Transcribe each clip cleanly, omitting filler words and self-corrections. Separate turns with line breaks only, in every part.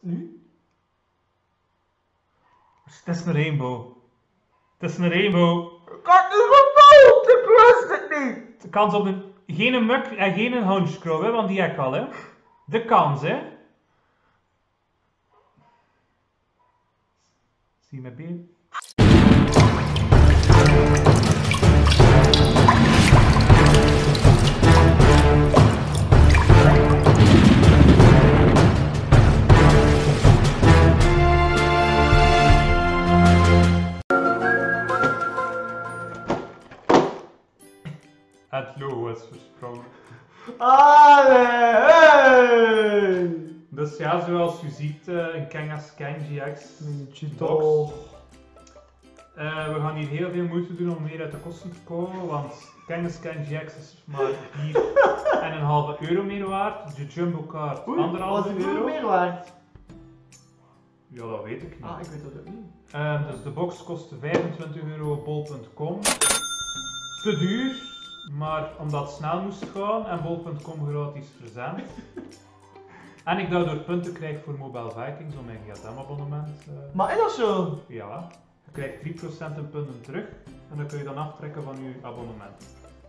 Nu?
Het is een rainbow. Het is een rainbow.
Ik had het gevoeld, ik wist het niet.
De kans op een... Geen muk en geen hongerscrow, hè, want die heb ik al, hè. De kans, hè. Zie je mijn been? Het logo is versprongen.
Allee!
Dus ja, zoals u ziet, een Kangaskhan GX box.
Toch.
We gaan hier heel veel moeite doen om meer uit de kosten te komen, want Kangaskhan GX is maar €4,5 meer waard. De jumbo kaart
Oei, was
€1,5
het
euro.
meer waard?
Ja, dat weet ik niet.
Ah, ik weet dat ook niet.
Dus de box kostte €25 op bol.com. Te duur, maar omdat het snel moest gaan en bol.com gratis verzend. En ik daardoor punten krijg voor Mobile Vikings op mijn gsm-abonnement.
Maar is dat zo?
Ja, je krijgt 3% in punten terug en dat kun je dan aftrekken van je abonnement.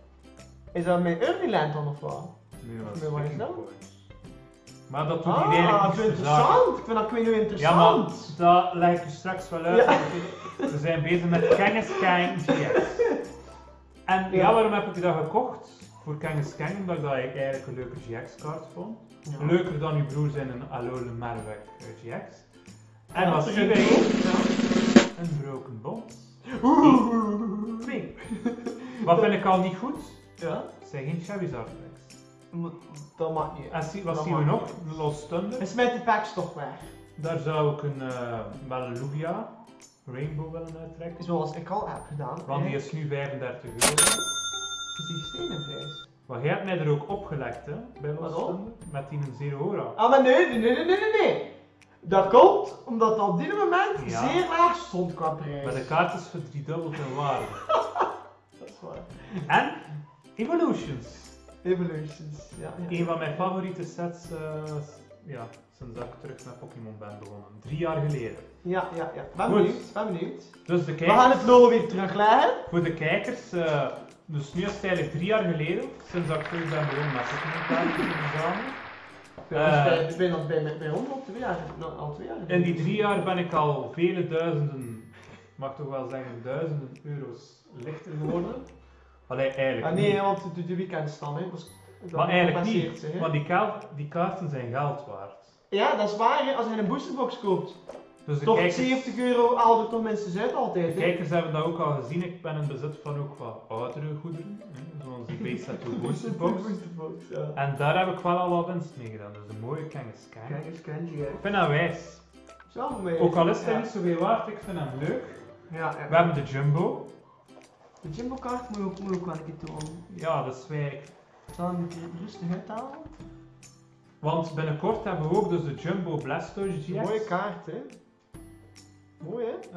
Is dat met Urbiland dan of wat?
Nee, dat
Of
is
met wat is
Picking
dat?
Points. Maar dat doet hier eigenlijk
Ah,
niet
ik vind het
zo zaken.
interessant. Ik vind dat nu
Ja,
interessant.
maar dat leg ik je straks wel uit.
Ja.
We zijn bezig met Kangaskhan GX. En ja, waarom heb ik dat gekocht? Voor Kangaskhan, omdat ik dat eigenlijk een leuke GX-kaart vond.
Ja.
Leuker dan uw broer zijn een Alole Merwek GX. En
Ja,
wat
dat
zien
is
wij?
goed.
Een broken bond.
Oeh.
2. Wat vind ik al niet goed?
Ja?
Het zijn geen Charizard packs.
Dat mag niet.
En wat
Dat
zien we
mag
nog?
niet.
Een Lost Thunder.
En smijt die packs toch weg.
Daar zou ik wel een Lugia Rainbow willen uittrekken.
Zoals ik al heb gedaan.
Want die is nu €35.
Is die gestegen in prijs?
Maar jij hebt mij er ook opgelegd, hè, bij Lost
Waarom?
Thunder, met die een Zero Aura.
Ah, maar nee. Dat komt omdat het op dit moment
Ja.
zeer laag stond qua prijs.
Maar de kaart is verdriedubbeld in waarde.
Dat is waar.
En Evolutions.
Evolutions, ja.
Een van mijn favoriete sets, ja, sinds dat ik terug met Pokémon ben begonnen. 3 jaar geleden.
Ja. Ben
Goed.
benieuwd.
Dus de
We gaan
kijkers,
het logo weer terugleggen.
voor de kijkers, dus nu is het eigenlijk 3 jaar geleden, sinds dat ik terug ben begonnen met Pokémon kaartjes te verzamelen.
Ik ben nog bij ons al 2 jaar. Al 2 jaar.
In die 3 jaar ben ik al vele duizenden, mag toch wel zeggen duizenden euro's lichter geworden. Allee, eigenlijk
Ah, nee,
niet.
want de weekends dan, hè. Dus, dat
Maar eigenlijk
compenseert
niet,
zich, hè.
want die kaarten zijn geld waard.
Ja, dat is waar, hè. Als je een boosterbox koopt.
Dus de
Toch
kijkers,
€70 haalt er toch minstens uit altijd,
de
hè.
kijkers hebben dat ook al gezien. Ik ben in bezit van ook wat oudere goederen, hè, zoals die Base Boosterbox.
Boosterbox, ja.
En daar heb ik wel al wat winst mee gedaan, dus een mooie Kangaskhan.
Kijk eens, Kenji, hè.
Ik vind dat wijs.
Zo, maar...
Ook al is hij
ja.
niet zoveel waard, ik vind hem leuk.
Ja.
We hebben de Jumbo.
De Jumbo kaart moet ook wel een keer tonen.
Ja, dat is wij.
Zal ik het rustig uithalen?
Want binnenkort hebben we ook dus de Jumbo Blastoise GX.
Mooie kaart, hè. Mooi, hè.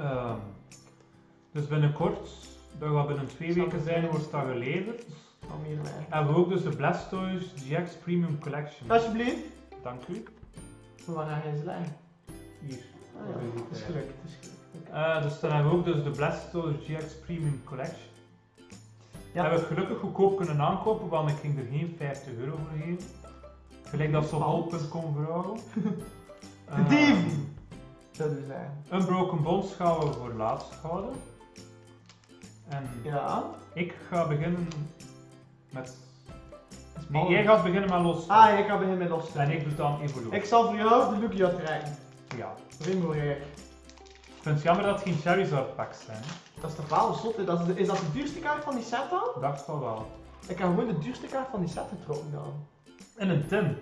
Dus binnenkort, dat gaat binnen 2 weken zijn, wordt dat geleverd.
Van meer lijn.
Hebben we ook dus de Blastoise GX Premium Collection.
Alsjeblieft.
Dank u.
Waar ga je lijn?
Hier.
Ah ja, het is gelukt, het is gelukt.
Dus dan hebben we ook dus de Blastoise GX Premium Collection.
Ja.
Hebben we gelukkig goedkoop kunnen aankopen, want ik ging er geen €50 voor geven. Gelijk dat ze op bol.com vragen.
Dieven! Zouden we zeggen.
Een Broken Bonds gaan we voor laatst houden. En
Ja.
ik ga beginnen met... Nee,
Spannend.
jij gaat beginnen met Lost.
Ah, ik ga beginnen met los.
En ik doe dan Evolution.
Ik zal voor jou de Lugia trekken.
Ja.
Rainbow Rare.
Ik vind het jammer dat het geen Charizard packs zijn.
Dat is toch wel een zot, hè? Is dat de duurste kaart van die set dan?
Ik dacht van wel.
Ik heb gewoon de duurste kaart van die set getrokken dan.
En een tin.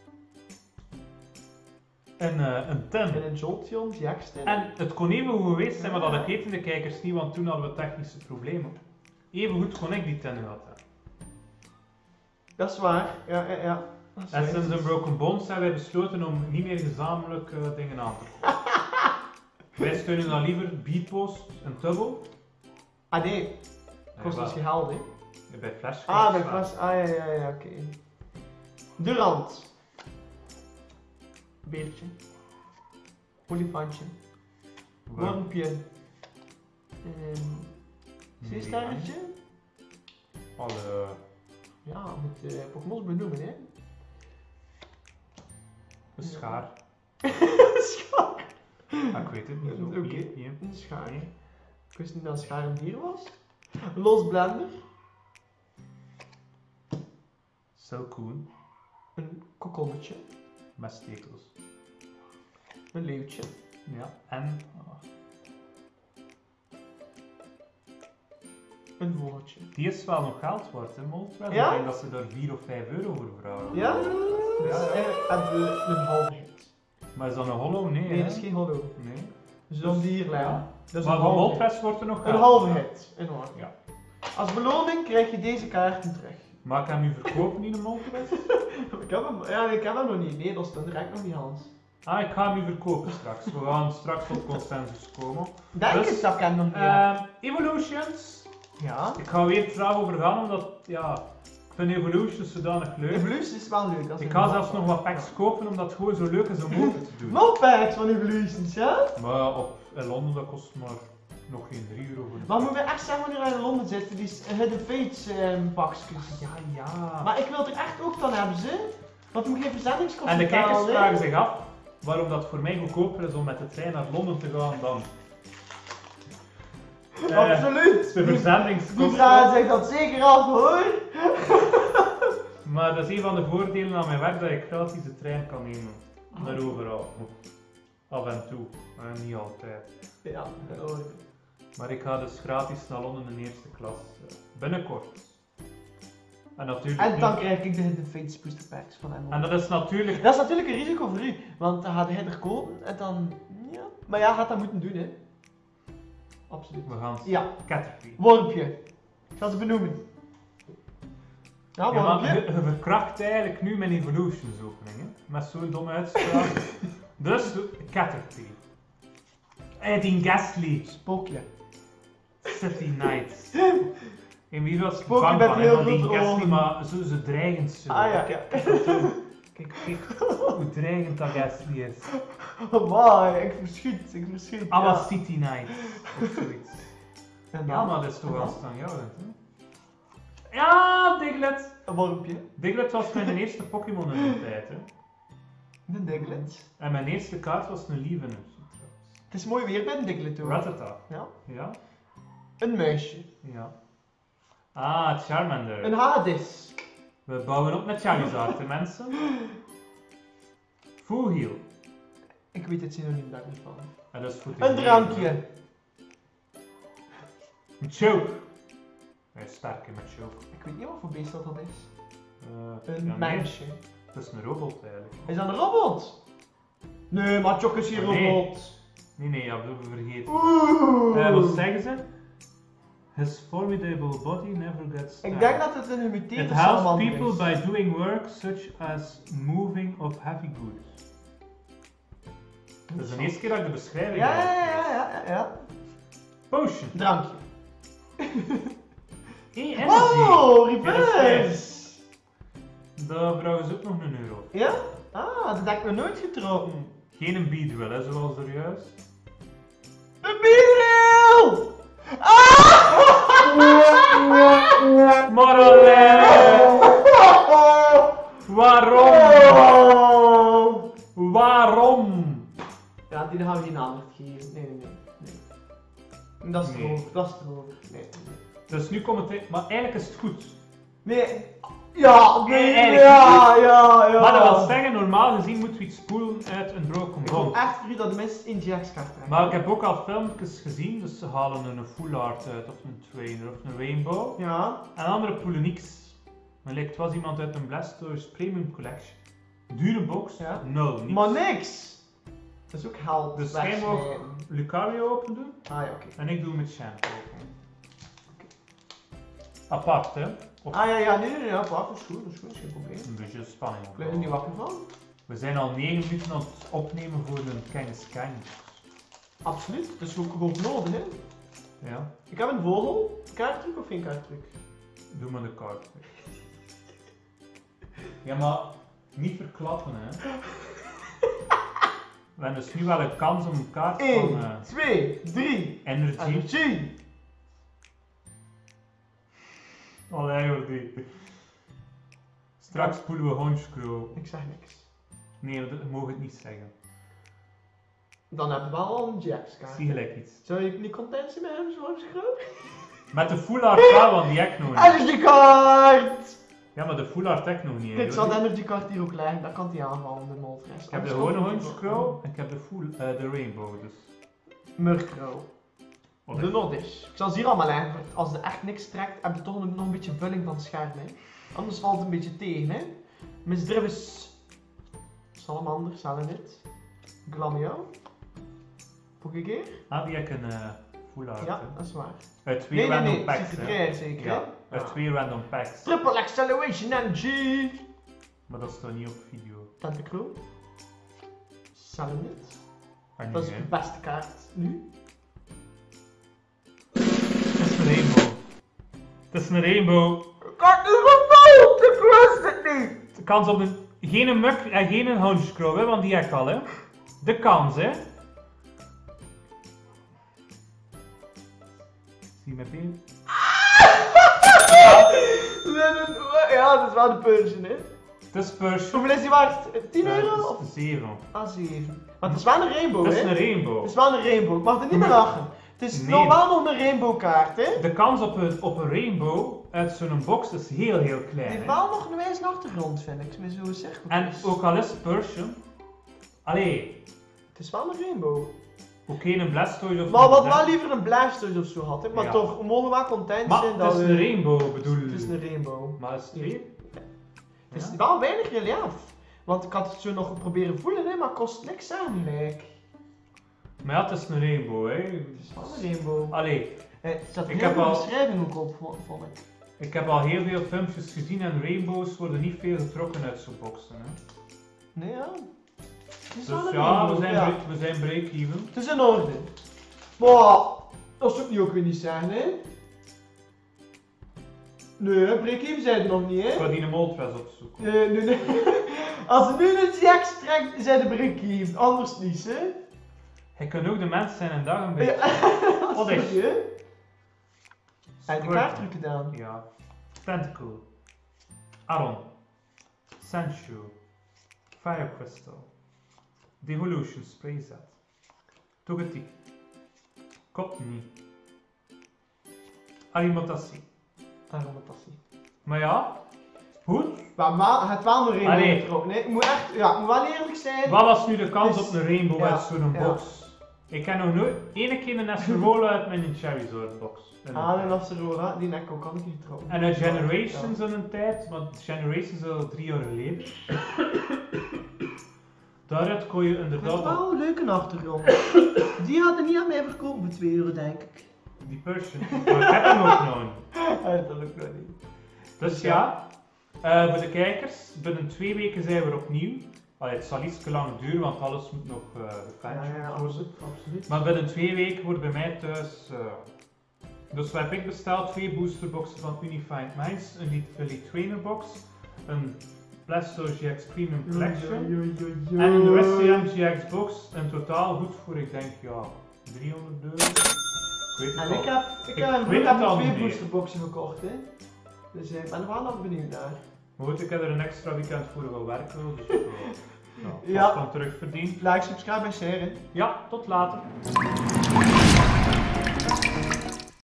Een tin.
En een Jolteon GX tin.
En het kon even goed geweest zijn, maar dat ik weten de kijkers niet, want toen hadden we technische problemen. Even goed kon ik die tin gehad hebben.
Dat is waar, ja. Dat is
En
waar.
sinds een Broken Bonds hebben wij besloten om niet meer gezamenlijk dingen aan te kopen. Wij steunen dan liever Beatpost en Tubble.
Ah nee, kost dus geld, hè.
Bij Flash.
Ah, bij Flash, ja, oké. Durant. Beertje. Olifantje. Wormpje. Zeesterretje.
Alle...
Ja, moet Pokémons benoemen, hè.
Een schaar.
Schaar.
Ah, ik weet het niet zo.
Oké.
Hier.
Een schaar.
Nee.
Ik wist niet dat een schaar een dier was. Los blender.
Silcoon.
Een kokonnetje.
Met stekels.
Een leeuwtje.
Ja. En...
Een vogeltje.
Die is wel nog geld waard, hè, Moltres?
Ja?
Ik denk dat ze daar 4 of 5 euro voor vragen.
Ja? Dus eigenlijk hebben we een halve hit.
Maar is dat een hollow? Nee,
Nee,
hè?
dat is geen hollow.
Nee.
Dus dan die hier leggen.
Ja.
Dat is
Maar
een
voor
halve
Moltres wordt er nog
hit.
geld.
Een halve hit. In orde.
Ja.
Als beloning krijg je deze kaarten terug.
Maar ik hem nu verkopen in een Moltres?
Ik heb hem, ja, ik heb hem nog niet. Nee, dat staat direct nog niet, Hans.
Ah, ik ga hem nu verkopen straks. We gaan straks tot consensus komen.
Denk
Dus,
het dat ik hem nog niet.
Evolutions.
Ja.
Ik ga weer traag over gaan, omdat ja, ik vind Evolutions zodanig
De
leuk.
blues is wel leuk. Dat is
Ik
een
ga zelfs
map.
nog wat packs kopen, omdat het gewoon zo leuk is om open te doen.
Nog packs van Evolutions, ja?
Maar in Londen dat kost maar nog geen 3 euro voor een
Maar
pack.
moeten we echt zeggen wanneer wij in Londen zitten, die Hidden Fates pakjes.
Ja.
Maar ik wil het er echt ook van hebben, ze. Want we moeten geen verzendingskosten
En de kijkers
betalen, hè.
vragen zich af waarom dat voor mij goedkoper is om met de trein naar Londen te gaan dan
Absoluut.
de
Die
verzendingskosten.
vragen zich dat zeker af, hoor.
Maar dat is een van de voordelen aan mijn werk, dat ik gratis de trein kan nemen. Naar overal. Af en toe, maar niet altijd.
Ja, hoor.
Maar ik ga dus gratis naar Londen in eerste klas. Binnenkort. En natuurlijk
En
nu-
dan krijg ik de Hidden Fates booster packs van hem.
En dat is natuurlijk...
Dat is natuurlijk een risico voor u, want dan gaat hij er kopen en dan... Ja. Maar ja, gaat dat moeten doen, hè. Absoluut.
We gaan
Ja,
Caterpie.
wormpje. Ik ga ze benoemen. Ja,
Ja, maar
wormpje.
je verkracht eigenlijk nu mijn Evolutions opening, hè? Met zo'n domme uitspraak. Dus, Caterpie. Eddie Gasly.
Spookje.
City Knights. En wie was
Spookje
bang
met
van,
heel
hè, van die
grote
Gasly,
ogen.
maar zo dreigend zo.
Ah ja, ja.
Kijk hoe dreigend dat Gasly is.
Wauw, ik verschiet.
Ah,
ja.
maar City Knights. Of zoiets.
En
Ja,
dan
maar dat is toch aanstaanhoudend, hè? Ja, Diglett!
een wormpje.
Diglett was mijn eerste Pokémon in de tijd, hè.
Een Diglett.
En mijn eerste kaart was een Lievenus.
Het is mooi weer bij een Diglett, hoor.
Rattata.
Ja.
Ja?
Een muisje.
Ja. Ah, Charmander.
Een Hades.
We bouwen op met Charizard, hè, mensen. Full heal.
Ik weet het synoniem daar niet van.
En dat is goed.
Een drankje.
Een choke. Hij is sterk in met choke.
Ik weet niet wat voor beest dat is. Een
ja, nee,
mensje.
dat is een robot eigenlijk.
Is dat een robot? Nee, maar Chok is hier
Nee.
robot.
Nee, ja, we vergeten.
Oeh.
Wat zeggen ze? His formidable body never gets tired.
Ik denk dat het een
It
gemuteerde
helps
salamander
people
is.
by doing work such as moving of heavy goods. Dat is de eerste keer dat ik de beschrijving
Ja,
heb.
ja.
Potion.
Drankje.
Energy.
Oh,
Ja, dat is
reverse.
Daar vragen ze ook nog een euro.
Ja? Ah, dat heb ik nog nooit getrokken.
Geen een beadwell, hè, zoals er juist.
Een biereel! Ah!
Maar allee! Waarom?
Oh!
Waarom?
Ja, die gaan we geen aandacht geven. Nee. Dat is
Nee.
droog, dat is droog. Nee.
Dus nu komt het... Maar eigenlijk is het goed.
Nee. Ja, nee,
Eigenlijk
ja.
Maar dat wil zeggen, normaal gezien moeten we iets spoelen uit een broken
Ik hoop
bond.
echt voor u dat de mensen in Jack's kaart trekken.
Maar ik heb ook al filmpjes gezien, dus ze halen een full art uit, of een trainer, of een rainbow.
Ja.
En andere poelen niks. Maar het was iemand uit een Blastoise Premium Collection. Dure box,
Ja.
nul, niks.
Maar niks. Dat is ook geld.
Dus jij mag
wegsmijten.
Lucario open doen,
Ah ja, oké.
en ik doe met Champ open. Apart, hè? Of
Ah ja, nee, apart, dat is goed, dat is geen probleem.
een beetje spanning
Ik ben er niet wakker van.
We zijn al 9 minuten aan het opnemen voor een Kennis Kang.
Absoluut, dat is ook gewoon nodig, hè.
Ja,
Ik heb een vogel, kaarttruc of geen kaarttruc?
doe maar de kaart. Ja, maar niet verklappen, hè? We hebben dus nu wel een kans om een kaart
1,
van
2, 3.
Energy.
Energy.
Allee, Jordi. Straks spoelen we Honchkrow.
Ik zeg niks.
Nee, we mogen het niet zeggen.
Dan hebben we al een Jax kaart.
Zie gelijk iets.
Zou je niet content zijn met hem zoals groot?
Met de full art wel, want die heb ik nog niet.
Energy kaart!
Ja, maar de full art heb ik nog niet. hè,
Kijk, ik zal de
Jordi.
energy kaart hier ook leggen, dan kan hij aanvallen, de Moltres.
Ik heb de gewone Honchkrow en ik heb de full, de Rainbow dus.
Murkrow.
Oh,
De Noddish. Ik zal ze hier allemaal leggen, want als er echt niks trekt, heb je toch nog een beetje vulling van het scherm, hè. Anders valt het een beetje tegen, hè. Misdrivis. Salamander, Salamit. Glameow. Nog een keer?
Ah, die heb ik een full art.
Ja,
hè.
dat is waar.
Uit twee
Nee,
random packs.
Secret
hè.
Rare zeker, hè?
Ja, uit 2 random packs.
Triple Acceleration Energy.
Maar dat staat niet op video.
Tentacruel. Salamit.
Ah,
Dat is
nee,
de
hè.
beste kaart nu.
Het is een rainbow. Het is een rainbow.
Kaart is vervuild! Ik wist het niet!
De kans op een... Geen muk en geen Honchkrow, hè, want die heb ik al, hè. De kans, hè. Zie je mijn been?
Ja, dat is wel de Persian, hè.
Het is Persian.
Hoeveel is die waard? 10 euro?
Het
Of
is 7.
A7? Maar het is wel een rainbow,
Het
hè?
is een rainbow.
Het is wel een rainbow. Ik mag er niet meer lachen. Het is
Nee.
nog wel nog een rainbow kaart, hè?
De kans op een rainbow uit zo'n box is heel
Die
klein.
heeft
Hè?
wel nog een wijze achtergrond, vind ik. Met zo'n cirkel.
En ook al is het Persian, allee,
Het is wel een rainbow.
oké, een Blastoise of
Maar wat
een
wel liever een Blastoise of zo had, hè? Maar
Ja.
toch, we mogen wel content
Maar
zijn
het
dat
is
we...
een rainbow, bedoel
Het is
je?
een rainbow.
Maar is het twee?
Het is
Ja.
wel weinig relief. Want ik had het zo nog proberen voelen, hè, maar het kost niks aan, lijk.
Maar ja, het is een rainbow, hè.
Het is wel een rainbow.
Allee,
Er staat
Ik
heel
heb
veel
al-
beschrijving ook op, vond ik.
ik heb al heel veel filmpjes gezien en rainbows worden niet veel getrokken uit zo'n boxen, hè.
Nee, ja. Het is wel
Dus
een
ja,
rainbow, ja.
we zijn break-even.
Het is in orde. Maar, dat zou ik nu ook weer niet zeggen, hè? Nee, break-even zijn het nog niet,
Ik
hè?
ga die een Moltres opzoeken.
Nee. Als er nu een Jax trekt, zijn de break-even. Anders niet, hè?
Hij kan ook de mens zijn en dag een beetje.
Ja,
Wat is?
sorry, hè? Hij heeft de
Squirtle.
kaartdruk gedaan.
Ja. Tentacle. Aron. Sancho. Fire Crystal. Devolution Spray Set. Togetic. Cottony. Alimentatie.
Aromatassie.
Maar ja, goed.
Maar het wel een rainbow
Allee.
getrokken. Nee, ik moet echt, ja, ik moet wel eerlijk zijn.
Wat was nu de kans
Dus-
op een rainbow
ja,
uit zo'n
ja.
box? Ik heb nog nooit ene keer een Nesterola uit mijn Charizard box.
Ah, en Acerola, die heb ik ook al een keer getrokken.
En uit Generations in een tijd, want Generations is al 3 jaar geleden. Daaruit kon je
Het
inderdaad
is wel
al
een leuke achtergrond. Die hadden niet aan mij verkopen voor 2 euro, denk ik.
die Persian. Maar ik heb hem ook nog niet.
Dat lukt nog niet.
Dus ja, voor de kijkers, binnen 2 weken zijn we er opnieuw. Allee, het zal iets lang duren, want alles moet nog gefetcht worden.
absoluut.
Maar binnen 2 weken wordt bij mij thuis. Dus wat heb ik besteld? 2 boosterboxen van Unified Minds, een Elite Trainer box, een Blastoise GX Premium Collection en een Reshiram GX box. In totaal goed voor, ik denk, ja, 300 euro. Ik weet het
En
al.
ik
Ik
heb
weet het al
twee
niet meer.
boosterboxen gekocht, hè. Dus ik ben er wel nog benieuwd naar.
Maar goed, ik heb er een extra weekend voor wel werken, dus
Ja.
van terugverdiend.
Like, subscribe en share.
Ja, tot later.